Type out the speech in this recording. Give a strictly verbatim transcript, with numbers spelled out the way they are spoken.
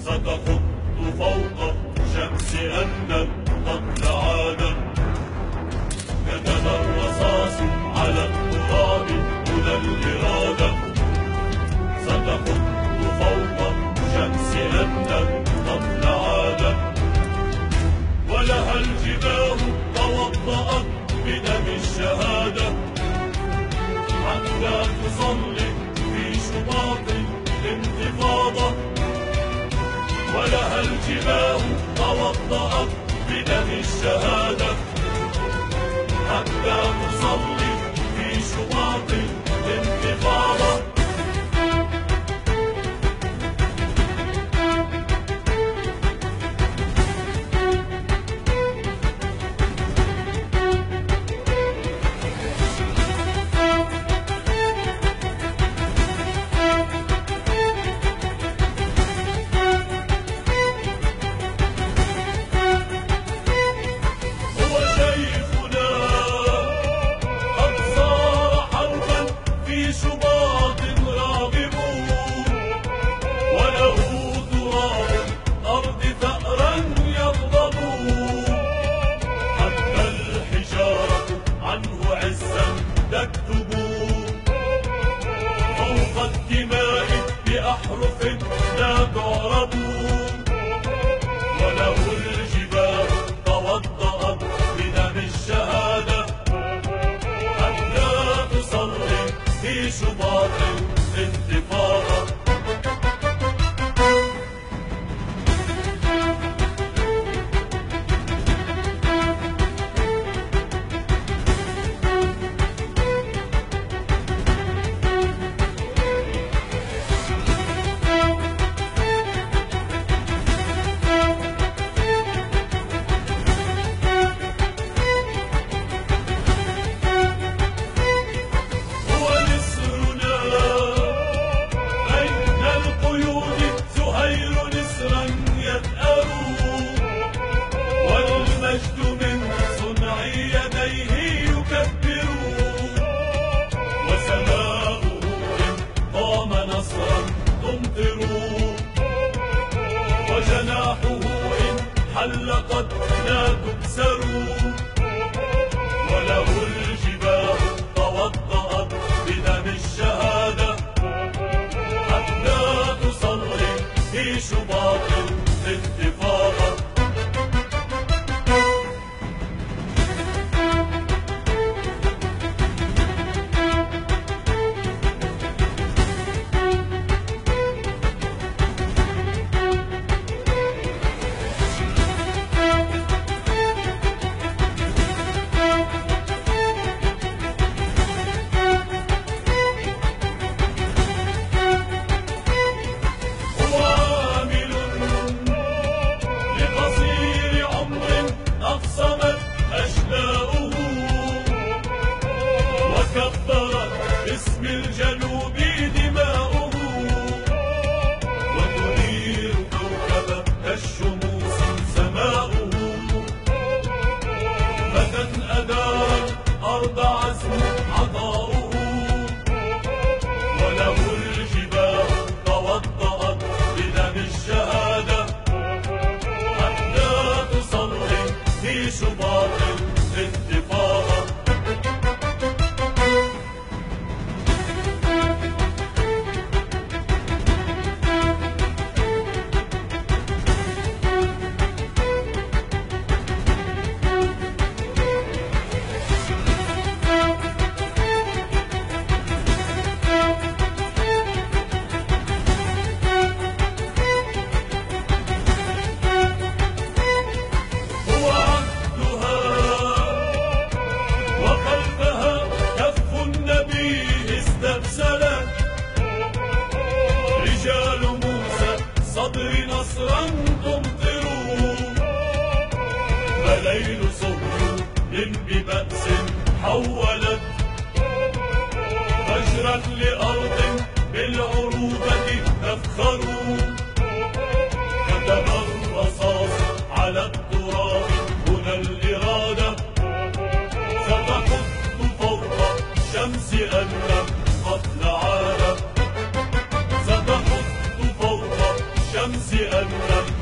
ستخط فوق شمس أن قد عاد. كتب الرصاص على التراب هدى الإرادة، ستخط فوق شمس أن قد عاد. ولها الجباه توضأت بدم الشهادة، حتى تصلي في شباط الانتفاضة. ولها الجباه توضأت بدم الشهادة، حتى تصلي في شباط الانتفاضة. بأحرف لا تعرب، وله الجباه توضأت بدم الشهادة، حتى تصلي في شباط الانتفاضة. وجناحه إن حل قد لا تكسر، وله الجباه توضأت بدم الشهادة، حتى تصلي في شباط الانتفاضة. كبرت باسم الجنوب دماؤه، وتنير كوكب الشموس سماؤه. فتى أدار الأرض عزم عطاؤه، وله الجباه توضأت بدم الشهادة، حتى تصلي في شباط الانتفاضة. رجال موسى صدر نصرا تمطر، فليل صهيون ببأس حولت فجرا لأرض بالعروبة تفخر. كتب الرصاص على التراب هدى الإرادة، ستخط فوق شمس أن قد عاد. الشمس أن نمضي